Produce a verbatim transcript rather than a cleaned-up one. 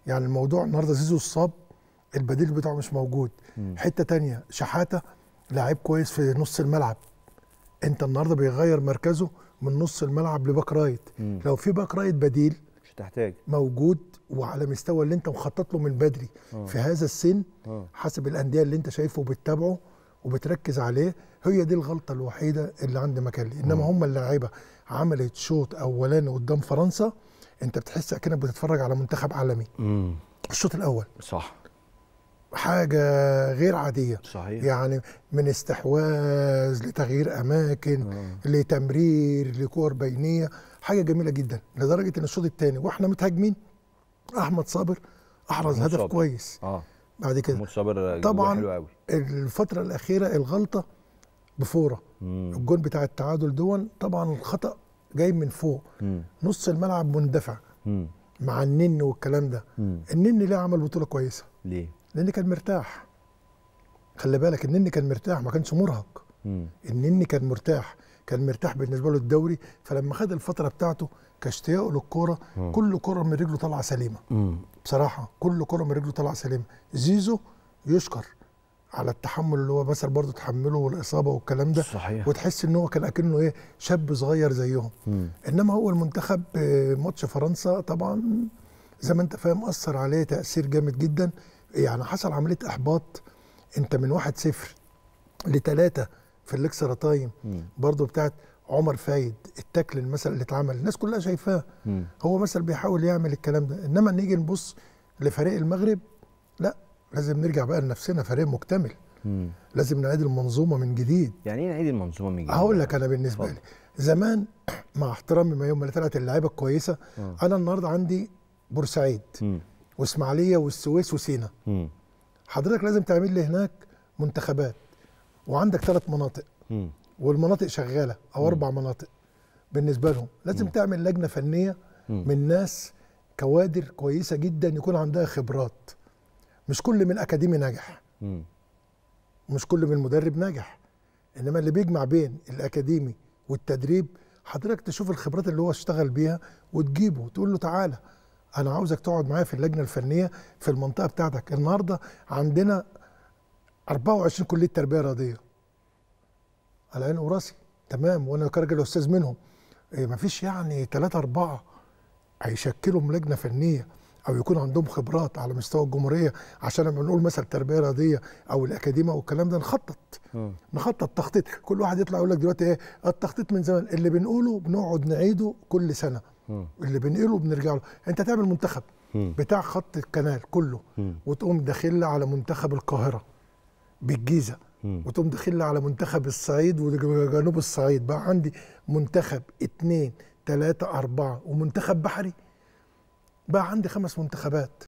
يعني الموضوع النهارده زيزو اتصاب، البديل بتاعه مش موجود. مم. حته تانية شحاته لاعب كويس في نص الملعب، انت النهارده بيغير مركزه من نص الملعب لباك رايت. مم. لو في باك رايت بديل مش هتحتاج موجود وعلى مستوى اللي انت مخطط له من بدري أوه. في هذا السن أوه. حسب الانديه اللي انت شايفه وبتتابعه وبتركز عليه، هي دي الغلطه الوحيده اللي عند مكالي. انما هم اللعيبه عملت شوط اولاني قدام فرنسا، انت بتحس اكنك بتتفرج على منتخب عالمي. مم. الشوط الاول صح حاجه غير عاديه صحيح، يعني من استحواذ لتغيير اماكن أوه. لتمرير لكور بينيه، حاجه جميله جدا. لدرجه ان الشوط الثاني واحنا متهاجمين احمد صابر احرز هدف صابر. كويس اه بعد كده احمد صابر طبعا حلو قوي. الفتره الاخيره الغلطه بفوره، مم. الجون بتاع التعادل دون طبعا الخطا جاي من فوق. مم. نص الملعب مندفع مم. مع النني والكلام ده. مم. النني ليه عمل بطوله كويسه؟ ليه؟ النني كان مرتاح، خلي بالك النني كان مرتاح ما كانش مرهق. مم. النني كان مرتاح، كان مرتاح بالنسبه له الدوري، فلما خد الفتره بتاعته كاشتياقه للكوره كل كره من رجله طالعه سليمه. مم. بصراحه كل كره من رجله طالعه سليمه. زيزو يشكر على التحمل اللي هو مثلا برضه تحمله والاصابه والكلام ده صحيح. وتحس ان هو كان اكنه ايه شاب صغير زيهم. مم. انما هو المنتخب ماتش فرنسا طبعا زي ما انت فاهم اثر عليه تاثير جامد جدا، يعني حصل عمليه احباط. انت من واحد صفر لثلاثه في الاكسترا تايم برضه بتاعت عمر فايد، التاكل المثل اللي اتعمل الناس كلها شايفاه، هو مثل بيحاول يعمل الكلام ده. انما نيجي نبص لفريق المغرب، لا لازم نرجع بقى لنفسنا، فريق مكتمل. مم. لازم نعيد المنظومه من جديد. يعني ايه نعيد المنظومه من جديد؟ هقول لك انا بالنسبه فضل. لي زمان مع احترامي ما يوم ما طلعت اللعيبه الكويسه، مم. انا النهارده عندي بورسعيد واسماعيليه والسويس وسينا. مم. حضرتك لازم تعمل لي هناك منتخبات وعندك ثلاث مناطق مم. والمناطق شغاله او مم. اربع مناطق بالنسبه لهم، لازم مم. تعمل لجنه فنيه مم. من ناس كوادر كويسه جدا يكون عندها خبرات. مش كل من اكاديمي ناجح، مم. مش كل من مدرب ناجح، انما اللي بيجمع بين الاكاديمي والتدريب حضرتك تشوف الخبرات اللي هو اشتغل بيها وتجيبه تقول له تعالى انا عاوزك تقعد معايا في اللجنه الفنيه في المنطقه بتاعتك. النهارده عندنا أربعة وعشرين كليه تربيه رياضيه على عيني وراسي، تمام، وانا كراجل استاذ منهم. إيه مفيش يعني ثلاثه اربعه هيشكلوا لجنه فنيه او يكون عندهم خبرات على مستوى الجمهوريه عشان لما نقول مثلا تربيه رياضيه او الاكاديميه والكلام ده نخطط م. نخطط تخطيط. كل واحد يطلع يقول لك دلوقتي ايه التخطيط من زمان، اللي بنقوله بنقعد نعيده كل سنه، م. اللي بنقوله بنرجع له. انت تعمل منتخب م. بتاع خط القناه كله م. وتقوم داخل على منتخب القاهره بالجيزه م. وتقوم داخل على منتخب الصعيد وجنوب الصعيد، بقى عندي منتخب اتنين تلاته اربعه ومنتخب بحري، بقى عندي خمس منتخبات.